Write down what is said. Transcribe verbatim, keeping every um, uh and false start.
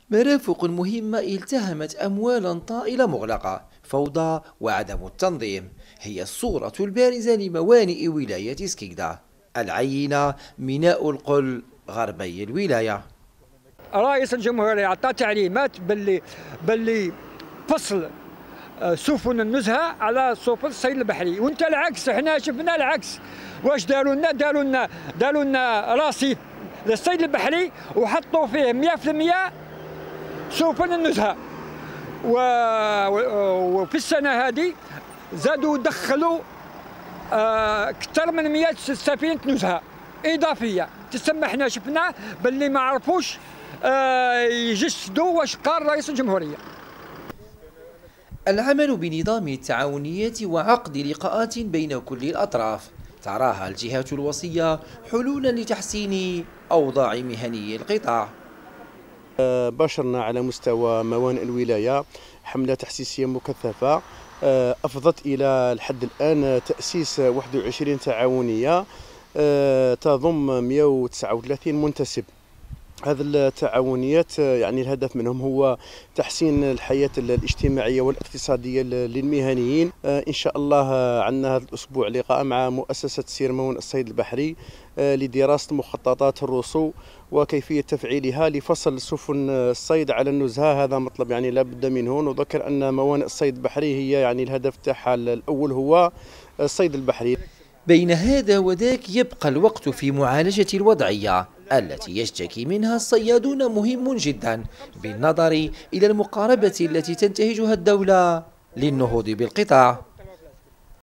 مرافق مهمة التهمت أموالا طائلة مغلقة، فوضى وعدم التنظيم هي الصورة البارزة لموانئ ولاية سكيكدا، العينة ميناء القل غربي الولاية. رئيس الجمهورية عطى تعليمات باللي باللي فصل سفن النزهة على سفن الصيد البحري، وانت العكس، احنا شفنا العكس. واش داروا لنا؟ داروا لنا داروا لنا رصيف للصيد البحري وحطوا فيه مئة بالمئة سفن النزهة، وفي السنة هذه زادوا دخلوا أكثر من مئة سفينة نزهة إضافية. تسمى احنا شفنا باللي ما عرفوش يجسدوا واش قال رئيس الجمهورية. العمل بنظام التعاونيات وعقد لقاءات بين كل الأطراف تراها الجهات الوصية حلولا لتحسين أوضاع مهني القطاع. باشرنا على مستوى موانئ الولاية حملة تحسيسية مكثفة أفضت إلى الحد الآن تأسيس واحد وعشرين تعاونية تضم مئة وتسعة وثلاثين منتسب. هذه التعاونيات يعني الهدف منهم هو تحسين الحياة الاجتماعية والاقتصادية للمهنيين. إن شاء الله عندنا هذا الأسبوع لقاء مع مؤسسة سيرمون الصيد البحري لدراسة مخططات الرسو وكيفية تفعيلها لفصل سفن الصيد على النزهة. هذا مطلب يعني لا بد منه. نذكر أن موانئ الصيد البحري هي يعني الهدف تاعها الأول هو الصيد البحري. بين هذا وذاك يبقى الوقت في معالجة الوضعية التي يشتكي منها الصيادون مهم جدا بالنظر إلى المقاربة التي تنتهجها الدولة للنهوض بالقطاع.